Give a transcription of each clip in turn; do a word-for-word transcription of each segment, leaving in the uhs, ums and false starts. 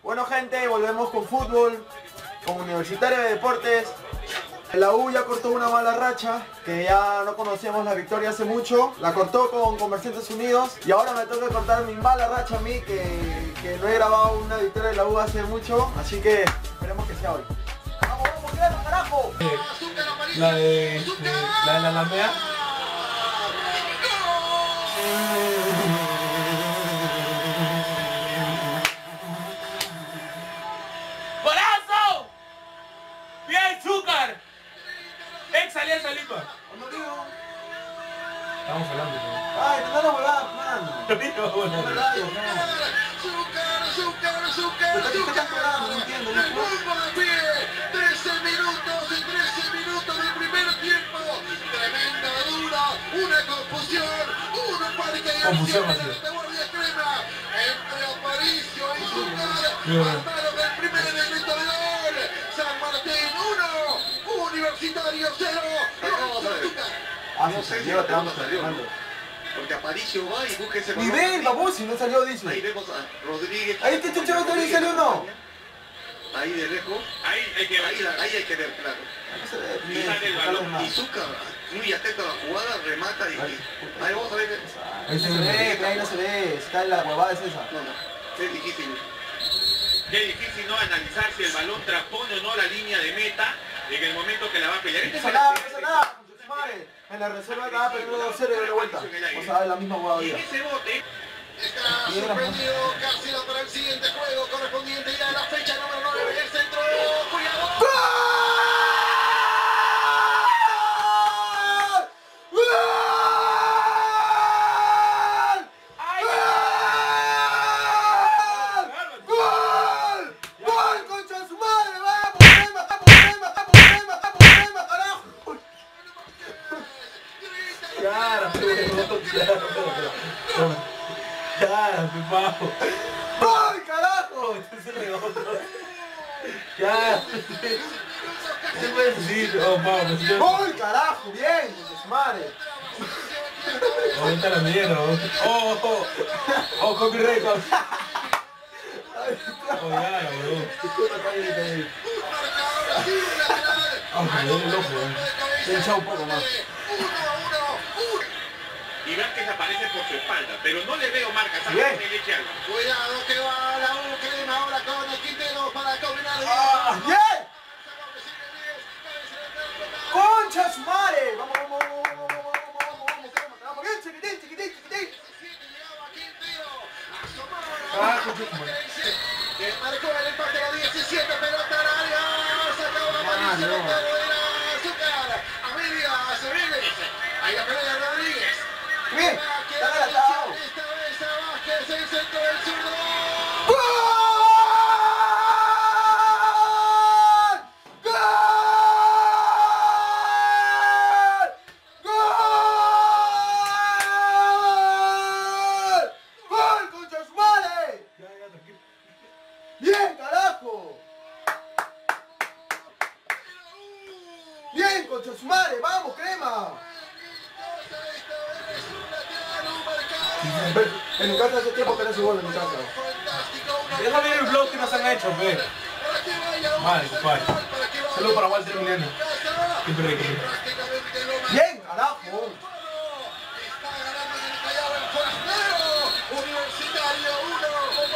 Bueno gente, volvemos con fútbol, con Universitario de Deportes. La U ya cortó una mala racha, que ya no conocíamos la victoria hace mucho. La cortó con Comerciantes Unidos y ahora me toca cortar mi mala racha a mí, que, que no he grabado una victoria de la U hace mucho. Así que esperemos que sea hoy. ¡Vamos, vamos, vamos, carajo! La de, de la de la Alameda. ¡Golazo! ¡Bien, Zúcar! Ex Alianza Lima. No digo. Estamos hablando, ¿no? Ay, te dan la volada, man. Lo digo, bueno. No me radio, no. Azúcar, azúcar, azúcar, ¿Pero qué azúcar. estás jugando? No entiendo, no El fútbol de pie. trece minutos y trece minutos del primer tiempo. Tremenda dura, una confusión, un parque de Confusión, acción así. de Guardia Crema. Entre Aparicio y Zúcar. Bien. Armaron el primer elemento de gol. San Martín uno, Universitario cero. Vamos, Azúcar. Ah, No se sé si salió, la te vamos pelota salió, salió. Porque Aparicio va y busca ese Ni balón. ven, vamos, si no salió, Ahí dice. vemos a Rodríguez. Ahí te chucho, Rodríguez salió uno. Ahí de lejos. Ahí hay que Ahí, la- ahí hay que ver, claro. Ahí se ve, Y bien, sale el Carlos balón. más. Y Zúcar, muy atento a la jugada, remata y... Ahí vamos a ver. Ahí se Se ve. ve, que ahí no se ve, se cae la huevada es esa. No, no, es difícil. Qué difícil no analizar si el balón transpone o no la línea de meta en el momento que la va a pelear. No Este es pasa el nada, no accidente. pasa nada, concha su madre. En la reserva estaba perdiendo dos cero y de vuelta. O sea, es la misma huevada. Y en ese bote, Está suspendido Cáceres para el siguiente juego correspondiente ya a la fecha número nueve del centro. ¡Cuidado! Cara, pero, claro, cara, mi pavo. ¡Gol, carajo! Este es el otro. Ya. ¿Qué puedes decir? Oh, pavo, me siento. ¡Gol, carajo! ¡Bien! ¡Concha su madre! Ahorita la mierda. Oh, oh, oh, copyright. Oh, ya, bro. Disculpa, cállate, cállate. Ah, me duele el ojo, eh. Te he echado un poco más. y vean que desaparece por su espalda, pero no le veo marcas. ¿Sabes? Bien. Le eche algo. Cuidado que va la U Crema ahora con el Quintero para combinar. ¡Ah, bien! ¡Concha su madre! Vamos, vamos, vamos, vamos, vamos, vamos, vamos, vamos, vamos, bien, chiquitín, chiquitín, chiquitín. Ah, concha tu madre. Que marcó el empate a la diecisiete, pelota al área, se acabó la Aparicio, no. pero era Zúcar, a media, se viene, ahí la pelea de Rodríguez. Bien, Que está la adelantado. esta vez a Vázquez, el centro del zurdo. ¡Gol! ¡Gol! ¡Gol! ¡Gol, concha su madre! Ya, ya, tranquilo. ¡Bien, carajo! ¡Bien, concha su madre! ¡Vamos, crema! En mi casa hace tiempo que no se gol en mi casa. Deja ver el vlog que nos han hecho, ve. Madre, compadre. Saludos para Walter Emiliano. Siempre rico. ¡Bien, carajo! Está ganando en el Callao el forastero. Universitario uno.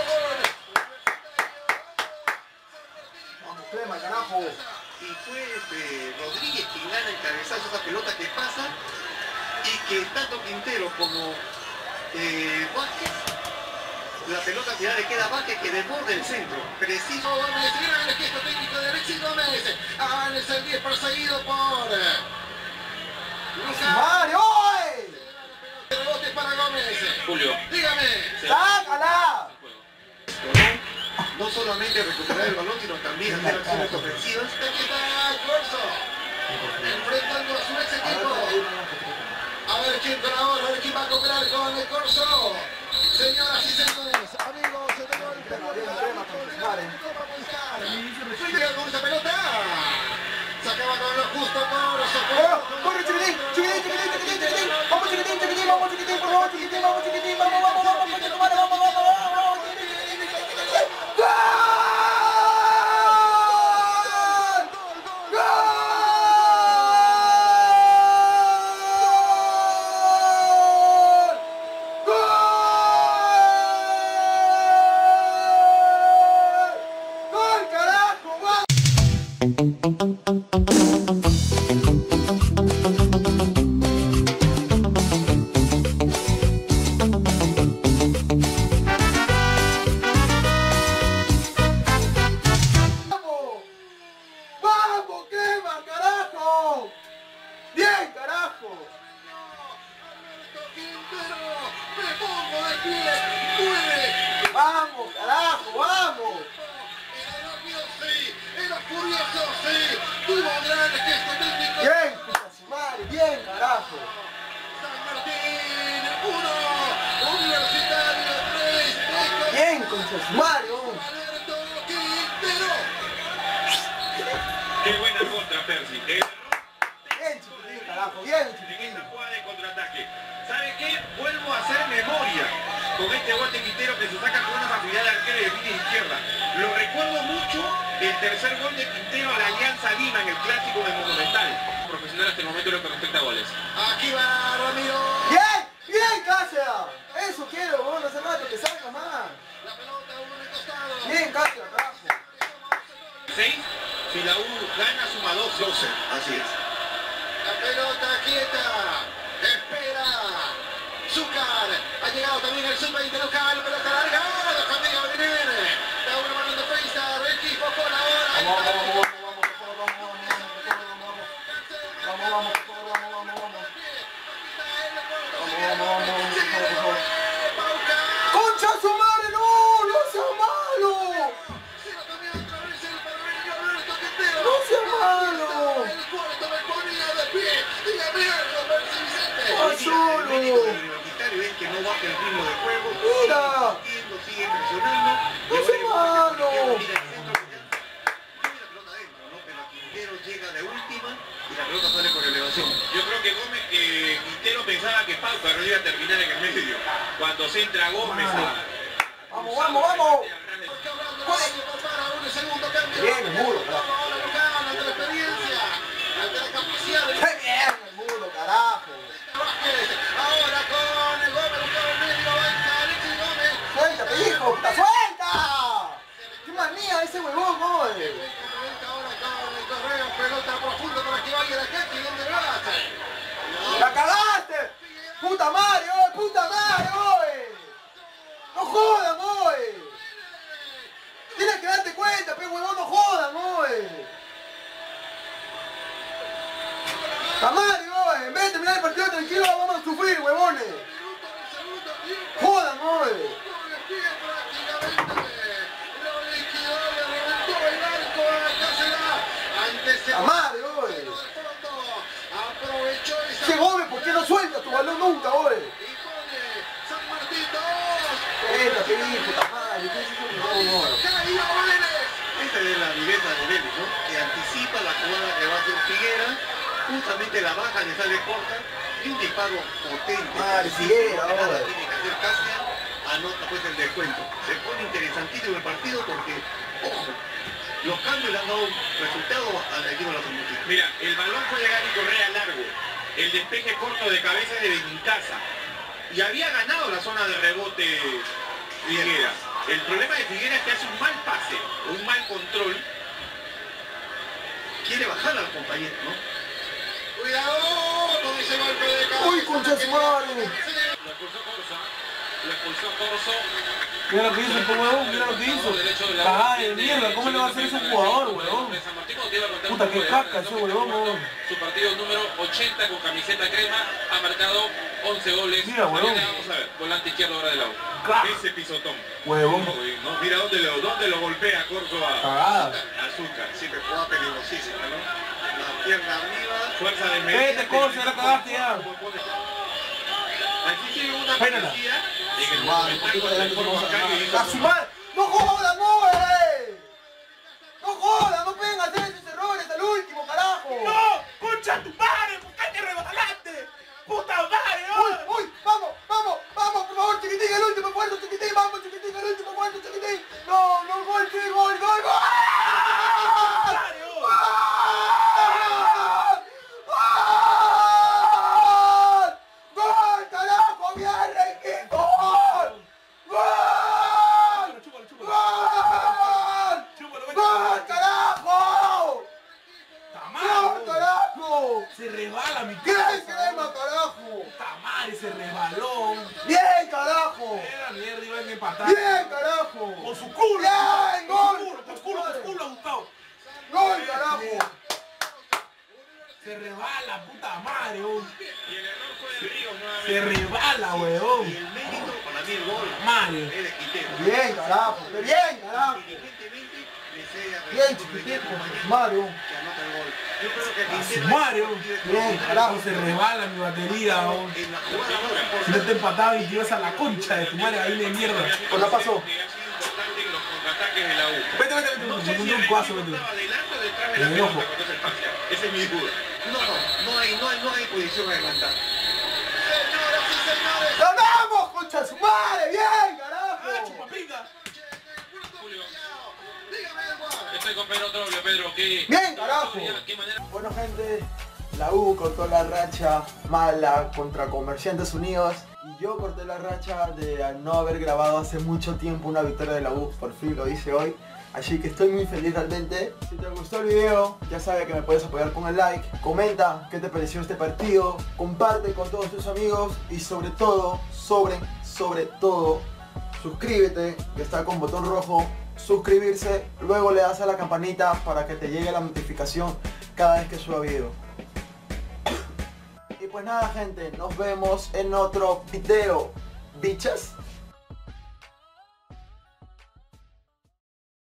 ¡Vamos, crema, carajo! Y fue este, Rodríguez quien gana el cabezazo, esa pelota que pasa y que tanto Quintero como eh, Vázquez, la pelota se da le queda a Vázquez que desborda el centro. Preciso. Gómez, gran el gesto técnico de Alexis Gómez. Avanza el diez perseguido por Lucas. ¡Madre, oye! Rebote para Gómez. Julio. Dígame. ¡Sácala! No solamente recuperar el balón, sino también hacer acciones ofensivas. Aquí está Corso. Enfrentando a su ex equipo. A ver quién con ahora, a ver quién va a cooperar con el Corso. Señoras y señores, amigos, se llegó el Crema, bien, crema, concha su madre. Llega con esa pelota. Sacaba con lo justo Corso. ¡Oh! ¡Corre, chiquitín! ¡Chiquitín, chiquitín, chiquitín, chiquitín! ¡Vamos, chiquitín, chiquitín! ¡Vamos, chiquitín, por favor, chiquitín! ¡Vamos, chiquitín! ¡Vamos, vamos, vamos! ¡Concha tu madre! ¡Vamos, vamos, vamos! ¡Vamos, chiquitín, chiquitín, chiquitín! ¡Gol! ¡Vamos, carajo, vamos! Era rápido, sí. Era furioso, sí. Tuvo grandes gestos técnicos. Bien, puta su madre, bien, carajo. San Martín, uno. Universitario, tres. Bien, concha su madre, vamos. Alberto Quintero. Qué buena contra, Percy. El Bien, chiquitín, carajo, bien, en chiquitín. esta jugada de contraataque. ¿Sabe qué? Vuelvo a hacer memoria con este gol de Quintero que se saca con una facilidad de arquero de línea izquierda. Lo recuerdo mucho el tercer gol de Quintero a la Alianza Lima en el clásico del Monumental. Profesional hasta el momento en lo que respecta a goles. Aquí va Ramiro. Bien, bien, Cáceres. Eso quiero, vos, hace rato que salga más. La pelota, uno en el costado. Bien, Cáceres, carajo. seis. Si la U gana, suma dos. doce. Así es. La pelota quieta. Espera. Zúcar. Ha llegado también el sub veinte local. Pelota larga. Juan Diego Berenén. Da una mano en defensa. El equipo por ahora. Ahí Vamos, está. vamos, vamos, vamos, vamos, vamos, vamos, vamos, vamos, vamos. ¡Concha su madre, no! ¡No sea malo! ¡No sea malo! ¡Ah, solo! El universitario es que no baja el ritmo de juego. ¡Mira! Sigue presionando. ¡No sea malo! Mira el centro. Tiene la pelota adentro, ¿no? Pero Quintero llega de última y la pelota sale por elevación. Yo creo que Gómez, que Quintero pensaba que Pauca no iba a terminar en el medio. Cuando se entra Gómez a... ¡Vamos, vamos, vamos! Bien, el muro, carajo. Ante la experiencia, ante la capacidad de ¡Qué bien, el muro, carajo! Vázquez. Ahora con el Gómez, buscado el medio, avanza Alexis Gómez. ¡Suéltate, hijo! ¡Puta, suelta! ¡Qué manía ese huevón, gol! Ahora con el correo, pelota profunda para que vaya la gente. ¿Y dónde vas? ¡La cagaste! ¡Puta madre, hoy! ¡Puta madre, hoy! ¡No jodan, hoy! Tienes que darte cuenta, pe huevón, no jodan, hoy. ¡La madre, hoy! En vez de terminar el partido tranquilo, vamos a sufrir, huevones. ¡Jodan, hoy! ¡La madre, hoy! Aprovechó esa. ¡Qué Gómez! ¿Por qué no sueltas tu balón nunca, hoy? Y pone San Martín dos. Venga, qué bien, puta madre, ¿qué es eso, huevón, hoy? Caído Vélez. Esta es la viveza de Vélez, ¿no? Que anticipa la jugada que va a hacer Figuera, justamente la baja le sale corta y un disparo potente. Madre, Figuera, Nada ahora. tiene que hacer Casia, anota pues el descuento. Se pone interesantísimo el partido porque, ojo, los cambios le han dado resultado al equipo de la San Martín. Mira, el balón fue de Gary Correa largo. El despeje corto de cabeza de Benincasa. Y había ganado la zona de rebote Figuera. El problema de Figuera es que hace un mal pase, un mal control. Quiere bajar al compañero, ¿no? Cuidado con ese golpe de cabeza. ¡Uy, concha su madre! Lo expulsó Corso. Lo expulsó Corso. Mira lo que hizo el huevón, mira lo que hizo. Cagada de mierda, ¿cómo le va a hacer eso a un jugador, huevón? Puta, qué caca ese huevón, huevón. Su partido número ochenta con camiseta crema ha marcado once goles. Mira, huevón. Mañana vamos a ver, volante izquierdo ahora de la U. Crack. Ese pisotón. Huevón. Uy, no, mira dónde lo, dónde lo golpea Corso a Cagada. Azúcar. Siempre jugada peligrosísima, ¿no? La pierna arriba. Fuerza de Vete, Corso, ya la cagaste ya. Aquí sigue una Pénala. policía en el Madre, Monumental poquito contra el adelante, Foro vamos a- Bancario y hizo ¡A su madre! ¡No jodan, no, eh! ¡No jodan! ¡No pueden hacer esos errores al último, carajo! ¡No! ¡Concha tu madre! ¿Por qué te rebalaste? ¡Puta madre! ¡Uy, uy! ¡Vamos, vamos, vamos! ¡Por favor, chiquitín, el último puerto, chiquitín! ¡Vamos, chiquitín, el último puerto, chiquitín! ¡No, no, gol, sí, gol, gol, gol! ¡Gol! ¡Gol! ¡Gol, carajo! ¡Bien, Requito! ¡Gol! ¡Gol! ¡Gol! la puta madre, weón. Y el error fue de Ríos nuevamente. Se resbala, weón. Y el mérito, para mí el gol, Mario. es de Quintero. Bien, carajo, qué bien, carajo. Inteligentemente le cede a Bien, Ríos, chiquitito, compañero, Mario. que anota el gol. Yo creo que A Quintero su Mario. Bien, carajo. Se resbala mi batería, weón. en la jugada más Si no te importante, empataba y te ibas a la concha de tu madre, ahí de mierda. Pues no pasó. Que ha sido importante en los contraataques de la U. Vete, vete, vete. No Me sé si puse un el cuazo, equipo vete. estaba delante o detrás de En la el pelota ojo. cuando se pasa. Esa es mi duda. no, no, no hay, no hay, no hay posición de adelantar. Señoras y señores, ¡Ganamos, concha de su madre! ¡Bien, carajo! Chupapinga. Julio, dígame el gol. estoy con Pedro Troglio, Pedro. ¿Qué, Bien, carajo. qué manera? Bueno, gente, la U cortó la racha mala contra Comerciantes Unidos y yo corté la racha de no haber grabado hace mucho tiempo una victoria de la U. Por fin lo hice hoy, así que estoy muy feliz realmente. Si te gustó el video, ya sabes que me puedes apoyar con el like, comenta qué te pareció este partido, comparte con todos tus amigos y sobre todo, sobre, sobre todo, suscríbete, que está con botón rojo, suscribirse, luego le das a la campanita para que te llegue la notificación cada vez que suba video. Y pues nada, gente, nos vemos en otro video, bichas.